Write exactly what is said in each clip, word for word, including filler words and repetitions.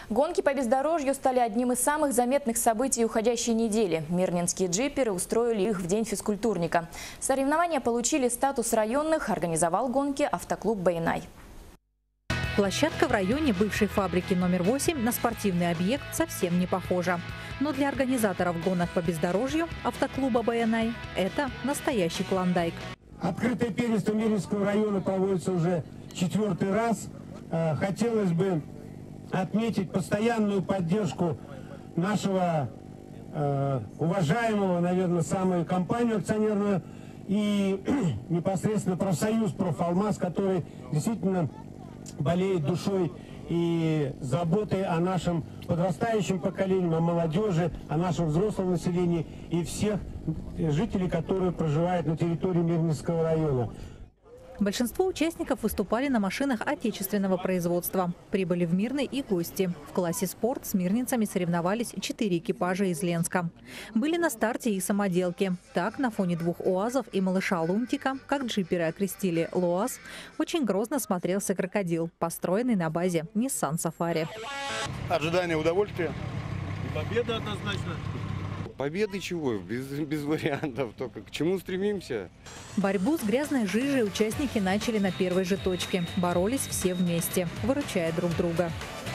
Гонки по бездорожью стали одним из самых заметных событий уходящей недели. Мирнинские джиперы устроили их в День физкультурника. Соревнования получили статус районных, организовал гонки автоклуб «Байнай». Площадка в районе бывшей фабрики номер восемь на спортивный объект совсем не похожа. Но для организаторов гонок по бездорожью автоклуба «Байнай» это настоящий клондайк. Открытое первенство Мирнинского района проводится уже четвертый раз. Хотелось бы отметить постоянную поддержку нашего э, уважаемого, наверное, самую компанию акционерную и непосредственно профсоюз «Профалмаз», который действительно болеет душой и заботой о нашем подрастающем поколении, о молодежи, о нашем взрослом населении и всех жителей, которые проживают на территории Мирнинского района. Большинство участников выступали на машинах отечественного производства. Прибыли в Мирный и гости. В классе спорт с мирнинцами соревновались четыре экипажа из Ленска. Были на старте и самоделки. Так, на фоне двух УАЗов и малыша Лунтика, как джиперы окрестили ЛуАЗ, очень грозно смотрелся крокодил, построенный на базе Nissan Safari. Ожидание удовольствия. Победа однозначно. Победы чего? Без, без вариантов. Только к чему стремимся? Борьбу с грязной жижей участники начали на первой же точке. Боролись все вместе, выручая друг друга.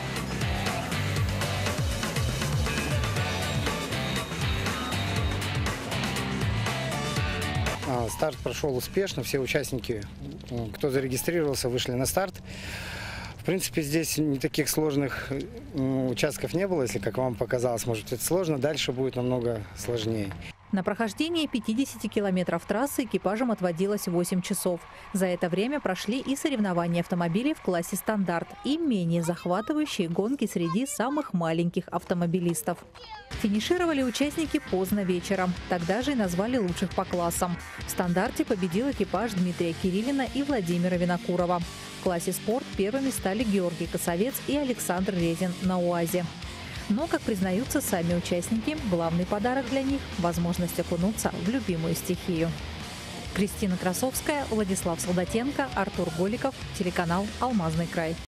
Старт прошел успешно. Все участники, кто зарегистрировался, вышли на старт. В принципе, здесь не таких сложных участков не было, если, как вам показалось, может, это сложно. Дальше будет намного сложнее. На прохождение пятидесяти километров трассы экипажам отводилось восемь часов. За это время прошли и соревнования автомобилей в классе «Стандарт», и менее захватывающие гонки среди самых маленьких автомобилистов. Финишировали участники поздно вечером. Тогда же и назвали лучших по классам. В «Стандарте» победил экипаж Дмитрия Кириллина и Владимира Винокурова. В классе «Спорт» первыми стали Георгий Косовец и Александр Резин на УАЗе. Но, как признаются сами участники, главный подарок для них – возможность окунуться в любимую стихию. Кристина Красовская, Владислав Солдатенко, Артур Голиков, телеканал «Алмазный край».